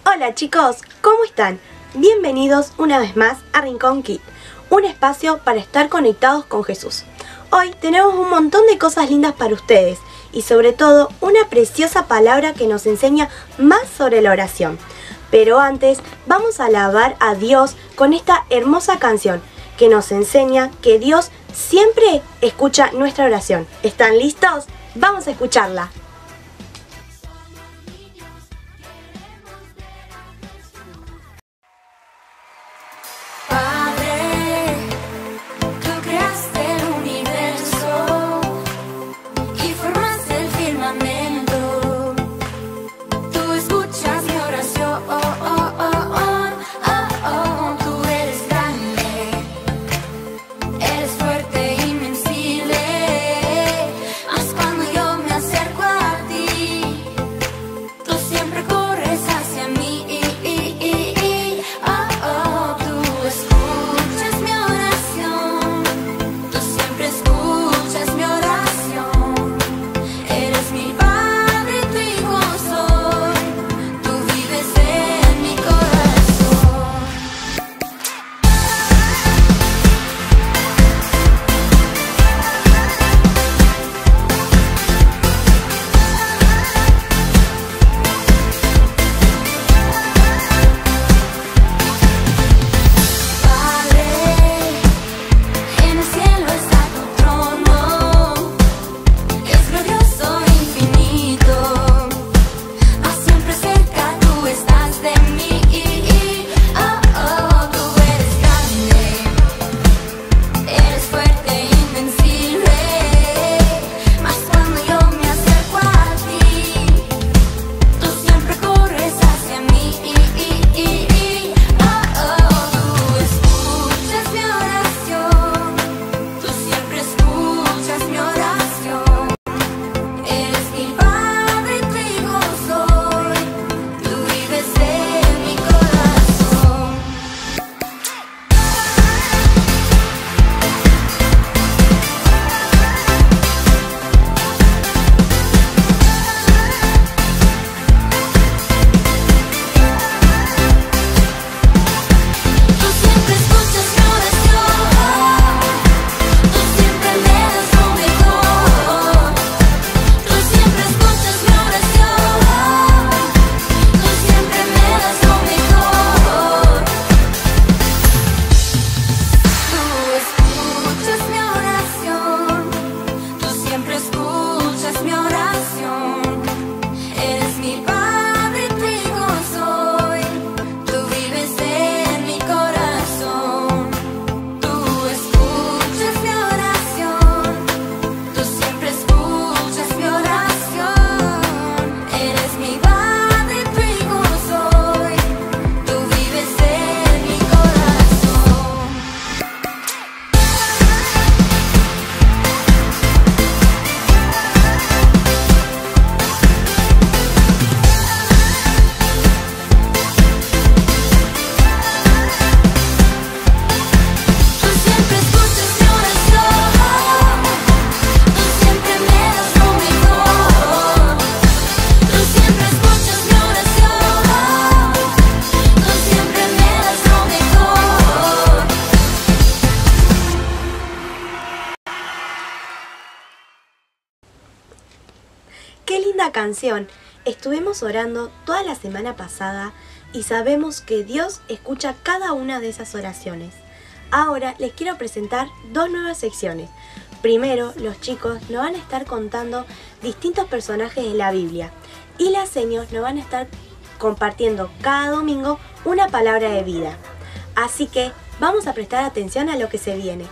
Hola chicos, ¿cómo están? Bienvenidos una vez más a Rincón Kids, un espacio para estar conectados con Jesús. Hoy tenemos un montón de cosas lindas para ustedes y sobre todo una preciosa palabra que nos enseña más sobre la oración. Pero antes vamos a alabar a Dios con esta hermosa canción que nos enseña que Dios siempre escucha nuestra oración. ¿Están listos? Vamos a escucharla. ¡Qué linda canción! Estuvimos orando toda la semana pasada y sabemos que Dios escucha cada una de esas oraciones. Ahora les quiero presentar dos nuevas secciones. Primero, los chicos nos van a estar contando distintos personajes de la Biblia y las seños nos van a estar compartiendo cada domingo una palabra de vida. Así que vamos a prestar atención a lo que se viene.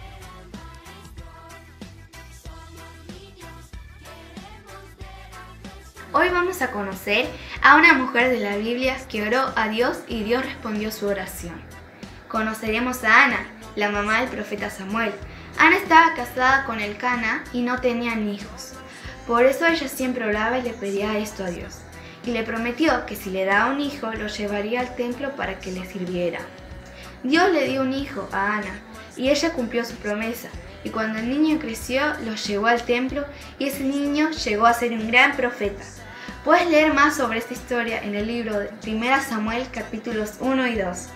Hoy vamos a conocer a una mujer de la Biblia que oró a Dios y Dios respondió su oración. Conoceremos a Ana, la mamá del profeta Samuel. Ana estaba casada con Elcana y no tenían hijos. Por eso ella siempre oraba y le pedía esto a Dios. Y le prometió que si le daba un hijo, lo llevaría al templo para que le sirviera. Dios le dio un hijo a Ana y ella cumplió su promesa. Y cuando el niño creció, lo llevó al templo y ese niño llegó a ser un gran profeta. Puedes leer más sobre esta historia en el libro de 1 Samuel capítulos 1 y 2.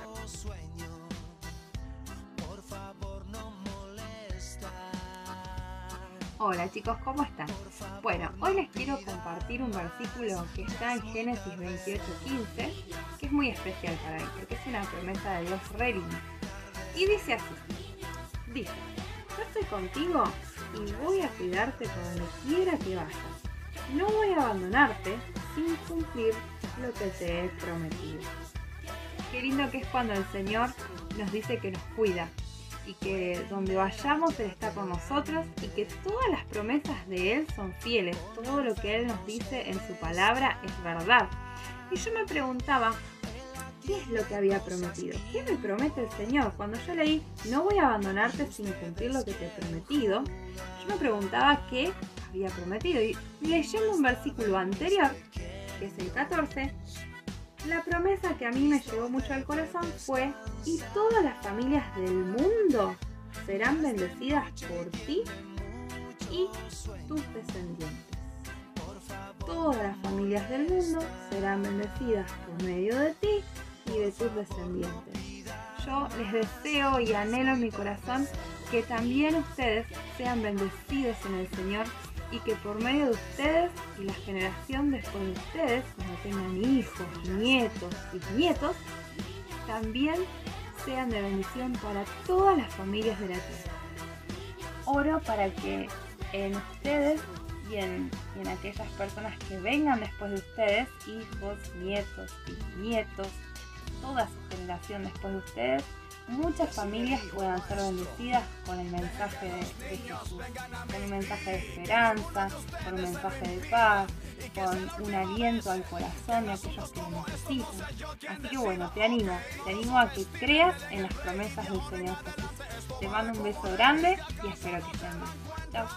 Hola chicos, ¿cómo están? Bueno, hoy les quiero compartir un versículo que está en Génesis 28:15, que es muy especial para mí, porque es una promesa de Dios re linda. Y dice así, dice, yo estoy contigo y voy a cuidarte por donde quiera que vayas. No voy a abandonarte sin cumplir lo que te he prometido. Qué lindo que es cuando el Señor nos dice que nos cuida, y que donde vayamos Él está con nosotros y que todas las promesas de Él son fieles. Todo lo que Él nos dice en su palabra es verdad. Y yo me preguntaba, ¿qué es lo que había prometido? ¿Qué me promete el Señor? Cuando yo leí, no voy a abandonarte sin cumplir lo que te he prometido, yo me preguntaba qué había prometido. Y leyendo un versículo anterior, que es el 14, la promesa que a mí me llegó mucho al corazón fue: y todas las familias del mundo serán bendecidas por ti y tus descendientes. Todas las familias del mundo serán bendecidas por medio de ti y de tus descendientes. Yo les deseo y anhelo en mi corazón que también ustedes sean bendecidos en el Señor, y que por medio de ustedes y la generación después de ustedes, cuando tengan hijos, nietos y nietos, también sean de bendición para todas las familias de la tierra. Oro para que en ustedes y en aquellas personas que vengan después de ustedes, hijos, nietos, bisnietos, toda su generación después de ustedes, muchas familias puedan ser bendecidas con el mensaje de Jesús, con un mensaje de esperanza, con un mensaje de paz, con un aliento al corazón de aquellos que lo necesitan. Así que bueno, te animo a que creas en las promesas del Señor Jesús. Te mando un beso grande y espero que estén bien. Chao.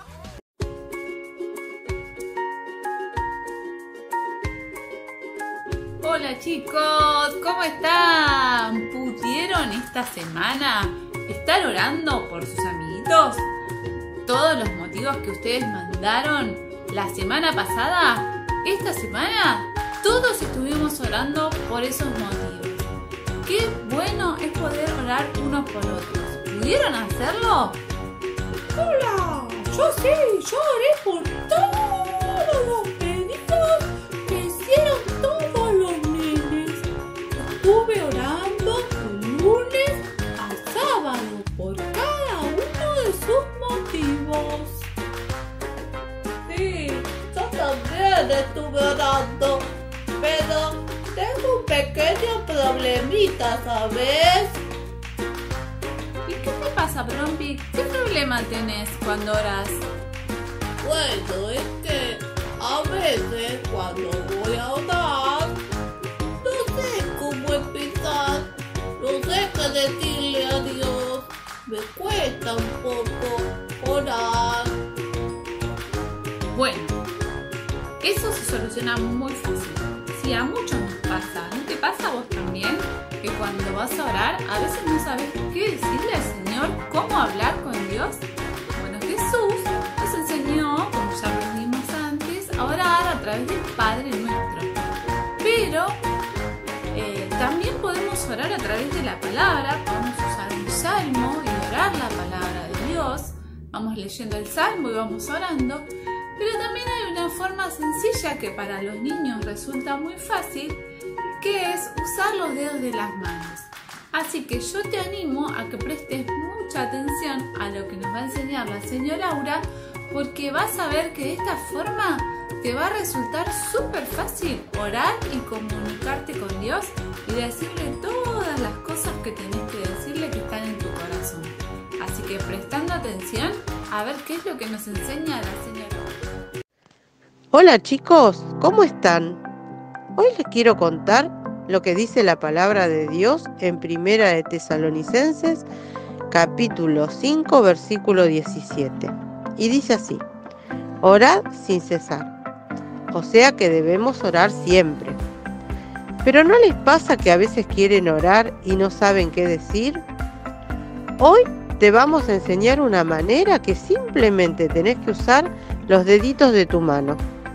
Hola chicos, ¿cómo están? ¿Pudieron esta semana estar orando por sus amiguitos? Todos los motivos que ustedes mandaron la semana pasada, esta semana todos estuvimos orando por esos motivos. Qué bueno es poder orar unos por otros. ¿Pudieron hacerlo? Hola, yo oré por todos los pedidos que hicieron todos los nenes. Estuve orando de lunes a sábado por cada uno de sus motivos. Sí, yo también estuve orando, pero tengo un pequeño problemita, ¿sabes? ¿Y qué te pasa, Brompi? ¿Qué problema tenés cuando oras? Bueno, es que a veces cuando voy a orar, no sé cómo empezar, no sé qué decirle a Dios, me cuesta un poco orar. Bueno, eso se soluciona muy fácil. Si a muchos nos pasa, ¿no te pasa a vos también? Que cuando vas a orar, a veces no sabes qué decirle al Señor, cómo hablar con Dios. Bueno, Jesús nos enseñó, como ya aprendimos antes, a orar a través del Padre Nuestro. Pero también podemos orar a través de la palabra, podemos usar un salmo y orar la palabra de Dios. Vamos leyendo el salmo y vamos orando. Pero también hay una forma sencilla que para los niños resulta muy fácil, que es usar los dedos de las manos. Así que yo te animo a que prestes mucha atención a lo que nos va a enseñar la señora Laura, porque vas a ver que de esta forma te va a resultar súper fácil orar y comunicarte con Dios y decirle todas las cosas que tenés que decirle que están en tu corazón. Así que prestando atención a ver qué es lo que nos enseña la señora Laura. Hola chicos, ¿cómo están? Hoy les quiero contar lo que dice la palabra de Dios en Primera de Tesalonicenses, capítulo 5, versículo 17. Y dice así: orad sin cesar. O sea que debemos orar siempre. ¿Pero no les pasa que a veces quieren orar y no saben qué decir? Hoy te vamos a enseñar una manera que simplemente tenés que usar los deditos de tu mano.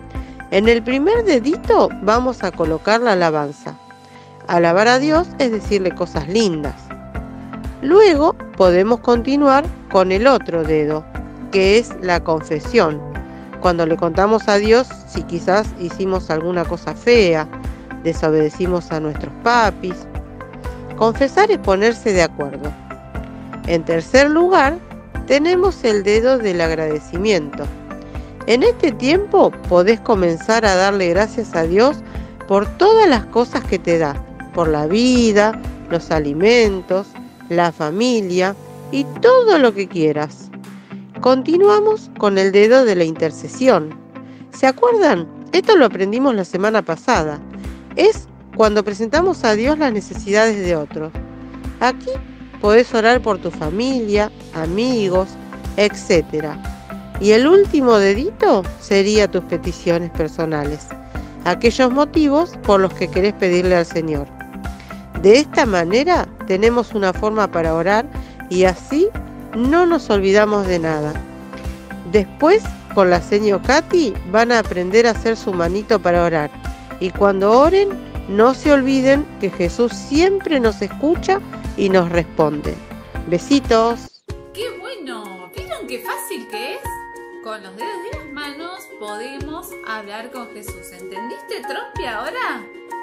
En el primer dedito vamos a colocar la alabanza. Alabar a Dios es decirle cosas lindas. Luego podemos continuar con el otro dedo, que es la confesión. Cuando le contamos a Dios si quizás hicimos alguna cosa fea, desobedecimos a nuestros papis. Confesar es ponerse de acuerdo. En tercer lugar, tenemos el dedo del agradecimiento. En este tiempo podés comenzar a darle gracias a Dios por todas las cosas que te da, por la vida, los alimentos, la familia y todo lo que quieras. Continuamos con el dedo de la intercesión. ¿Se acuerdan? Esto lo aprendimos la semana pasada. Es cuando presentamos a Dios las necesidades de otros. Aquí podés orar por tu familia, amigos, etc. Y el último dedito sería tus peticiones personales, aquellos motivos por los que querés pedirle al Señor. De esta manera tenemos una forma para orar y así no nos olvidamos de nada. Después, con la seño Katy, van a aprender a hacer su manito para orar. Y cuando oren, no se olviden que Jesús siempre nos escucha y nos responde. Besitos. ¡Qué bueno! ¿Vieron qué fácil que es? Con los dedos de las manos podemos hablar con Jesús. ¿Entendiste, Trompi, ahora?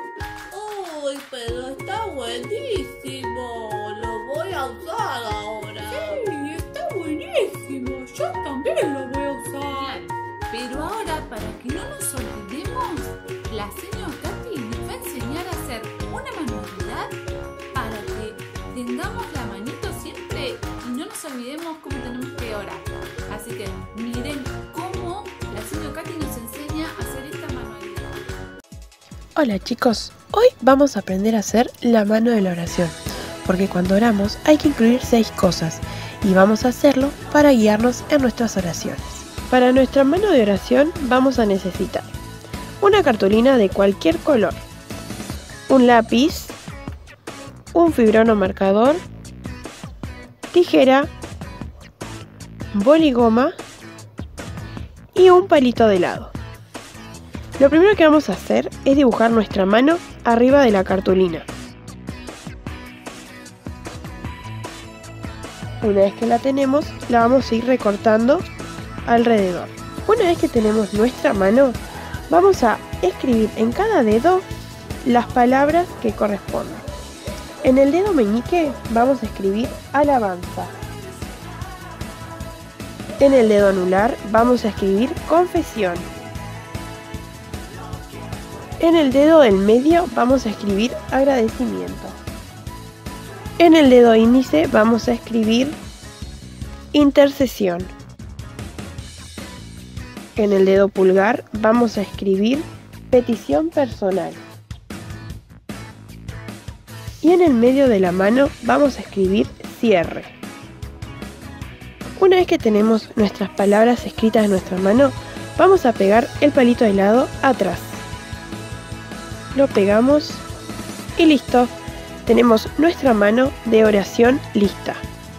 Uy, pero está buenísimo. Lo voy a usar ahora. Sí, está buenísimo. Yo también lo voy a usar. Pero ahora, para que no nos olvidemos, la señora Katy nos va a enseñar a hacer una manualidad para que tengamos la manito siempre y no nos olvidemos cómo tenemos que orar. Así que miren cómo la señora Katy nos enseña a hacer esta manualidad. Hola chicos, hoy vamos a aprender a hacer la mano de la oración, porque cuando oramos hay que incluir 6 cosas y vamos a hacerlo para guiarnos en nuestras oraciones. Para nuestra mano de oración vamos a necesitar una cartulina de cualquier color, un lápiz, un fibrón o marcador, tijera, boligoma y un palito de helado. Lo primero que vamos a hacer es dibujar nuestra mano arriba de la cartulina. Una vez que la tenemos, la vamos a ir recortando alrededor. Una vez que tenemos nuestra mano, vamos a escribir en cada dedo las palabras que corresponden. En el dedo meñique vamos a escribir alabanza. En el dedo anular vamos a escribir confesión. En el dedo del medio vamos a escribir agradecimiento. En el dedo índice vamos a escribir intercesión. En el dedo pulgar vamos a escribir petición personal. Y en el medio de la mano vamos a escribir cierre. Una vez que tenemos nuestras palabras escritas en nuestra mano, vamos a pegar el palito de helado atrás. Lo pegamos y listo. Tenemos nuestra mano de oración lista.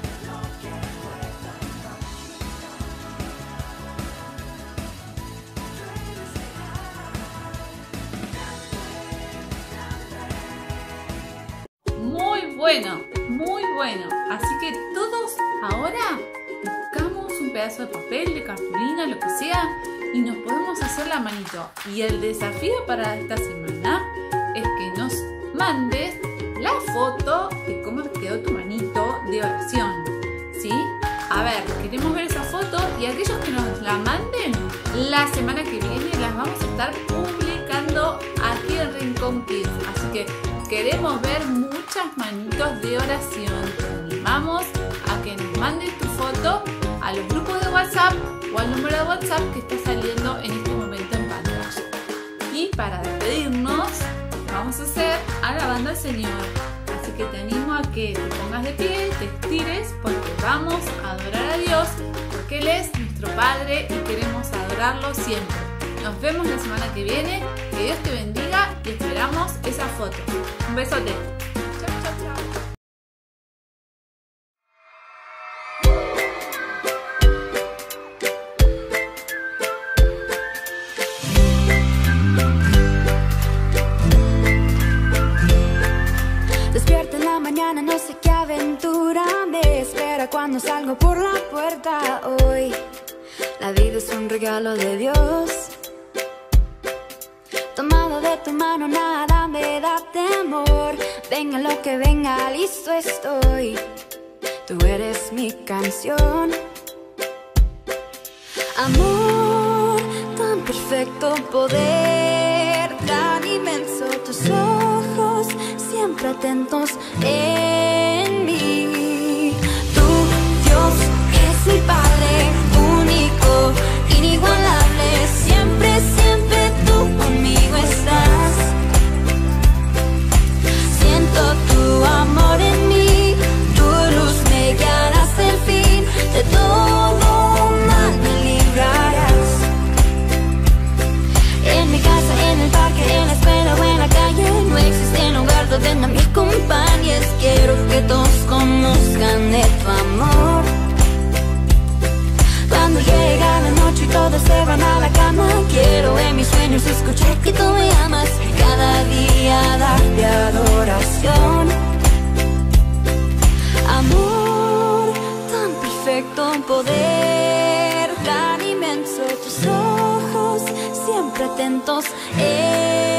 Muy bueno. Así que todos ahora buscamos un pedazo de papel, de cartulina, lo que sea, y nos podemos hacer la manito. Y el desafío para esta semana es que nos mandes la foto de cómo quedó tu manito de oración, ¿sí? A ver, queremos ver esa foto y aquellos que nos la manden, la semana que viene las vamos a estar publicando aquí en Rincón Kids. Así que queremos ver muchas manitos de oración. Te animamos a que nos mandes tu foto a los grupos de WhatsApp o al número de WhatsApp que está saliendo en este momento en pantalla. Y para despedirnos, vamos a hacer alabando al Señor. Así que te animo a que te pongas de pie, te estires, porque vamos a adorar a Dios, porque Él es nuestro Padre y queremos adorarlo siempre. Nos vemos la semana que viene. Que Dios te bendiga y esperamos esa foto. Un besote. Chau, chau, chau. mañana no sé qué aventura me espera cuando salgo por la puerta hoy. La vida es un regalo de Dios. Tomado de tu mano nada me da temor. Venga lo que venga, listo estoy. Tú eres mi canción. Amor, tan perfecto poder, tan inmenso tus ojos, siempre atentos en mí. Tu Dios es mi Padre, único, inigualable, siempre, siempre tú conmigo estás. Siento tu amor en mí, tu luz me guiará hasta el fin, de todo mal me librarás. En mi casa, en el parque, en la escuela o en la calle, no existe lugar donde no me acompañes. Quiero que todos conozcan de tu amor. Cuando llega la noche y todos se van a la cama, quiero en mis sueños escuchar que tú me amas y cada día darte adoración. Amor, tan perfecto poder, tan inmenso tus ojos, siempre atentos